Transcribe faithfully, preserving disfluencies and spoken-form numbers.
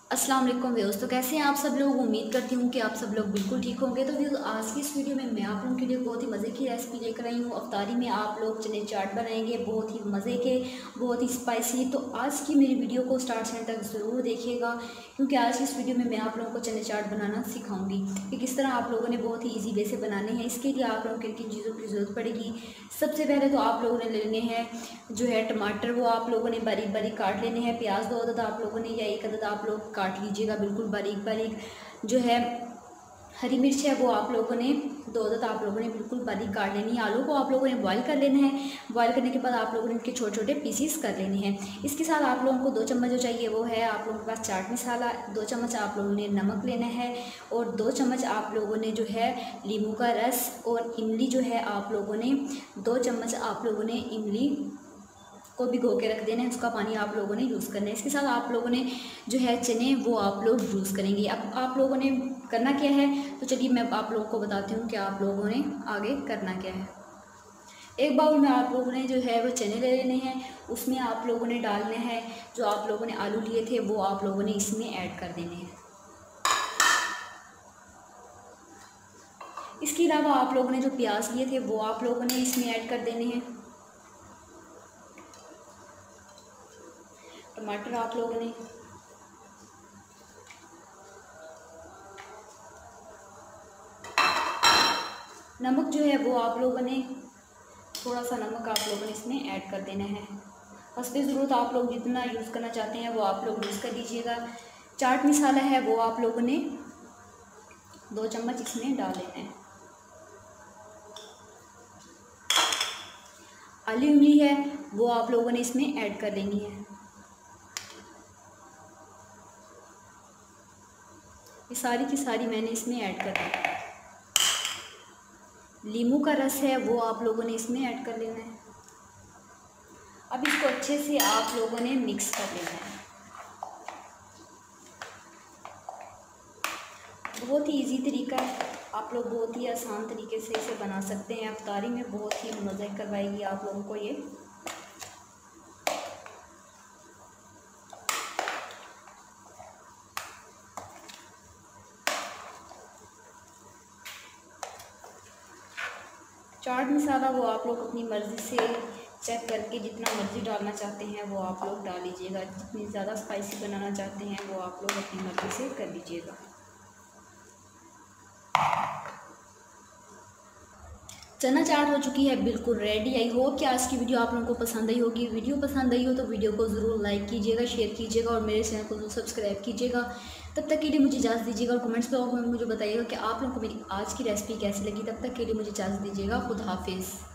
अस्सलाम वालेकुम व्यूअर्स। तो कैसे हैं आप सब लोग। उम्मीद करती हूँ कि आप सब लोग बिल्कुल ठीक होंगे। तो व्यूअर्स, आज की इस वीडियो में मैं आप लोगों के लिए बहुत ही मज़े की रेसिपी लेकर आई हूँ। अफ्तारी में आप लोग चने चाट बनाएंगे, बहुत ही मज़े के, बहुत ही स्पाइसी। तो आज की मेरी वीडियो को स्टार्ट से एंड तक ज़रूर देखिएगा, क्योंकि आज की इस वीडियो में मैं आप लोगों को चने चाट बनाना सिखाऊंगी कि किस तरह आप लोगों ने बहुत ही ईजी वे से बनाने हैं। इसके लिए आप लोगों को किन किन चीज़ों की ज़रूरत पड़ेगी। सबसे पहले तो आप लोगों ने लेने हैं जो है टमाटर, वो आप लोगों ने बारीक बारीक काट लेने हैं। प्याज दो अदद आप लोगों ने या एक अदद आप लोग काट लीजिएगा बिल्कुल बारीक बारीक। जो है हरी मिर्च है वो आप लोगों ने दो अदद आप लोगों ने बिल्कुल बारीक काट लेनी है। आलू को आप लोगों ने बॉईल कर लेना है। बॉईल करने के बाद आप लोगों ने इनके छोटे छोटे पीसीस कर लेने हैं। इसके साथ आप लोगों को दो चम्मच जो चाहिए वो है आप लोगों के पास चाट मसाला, दो चम्मच आप लोगों ने नमक लेना है, और दो चम्मच आप लोगों ने जो है नींबू का रस, और इमली जो है आप लोगों ने दो चम्मच आप लोगों ने इमली को भिगो के रख देना है। उसका पानी आप लोगों ने यूज़ करना है। इसके साथ आप लोगों ने जो है चने वो आप लोग यूज़ करेंगे। अब आप लोगों ने करना क्या है, तो चलिए मैं आप लोगों को बताती हूँ कि आप लोगों ने आगे करना क्या है। एक बाउल में आप लोगों ने जो है वो चने ले लेने हैं। उसमें आप लोगों ने डालने हैं जो आप लोगों ने आलू लिए थे वो आप लोगों ने इसमें ऐड कर देने हैं। इसके अलावा आप लोगों ने जो प्याज लिए थे वो आप लोगों ने इसमें ऐड कर देने हैं। टमाटर आप लोगों ने, नमक जो है वो आप लोगों ने थोड़ा सा नमक आप लोगों ने इसमें ऐड कर देना है। हस्बे ज़रूरत आप लोग जितना यूज़ करना चाहते हैं वो आप लोग यूज़ कर दीजिएगा। चाट मसाला है वो आप लोगों ने दो चम्मच इसमें डाल लेना है। आली इमली है वो आप लोगों ने इसमें ऐड कर देनी है। ये सारी की सारी मैंने इसमें ऐड कर दी। नींबू का रस है वो आप लोगों ने इसमें ऐड कर लेना है। अब इसको अच्छे से आप लोगों ने मिक्स कर लेना है। बहुत ही इजी तरीका है, आप लोग बहुत ही आसान तरीके से इसे बना सकते हैं। अफ्तारी में बहुत ही मज़े करवाएगी आप लोगों को ये। चाट मसाला वो आप लोग अपनी मर्ज़ी से चेक करके जितना मर्ज़ी डालना चाहते हैं वो आप लोग डाल लीजिएगा। जितनी ज़्यादा स्पाइसी बनाना चाहते हैं वो आप लोग अपनी मर्ज़ी से कर लीजिएगा। चना चाट हो चुकी है बिल्कुल रेडी। आई होप कि आज की वीडियो आप लोगों को पसंद आई होगी। वीडियो पसंद आई हो तो वीडियो को ज़रूर लाइक कीजिएगा, शेयर कीजिएगा और मेरे चैनल को ज़रूर सब्सक्राइब कीजिएगा। तब तक के लिए मुझे इजाज़त दीजिएगा और कमेंट्स में मुझे बताइएगा कि आप लोगों को मेरी आज की रेसिपी कैसी लगी। तब तक के लिए मुझे इजाज़त दीजिएगा। खुद हाफिज़।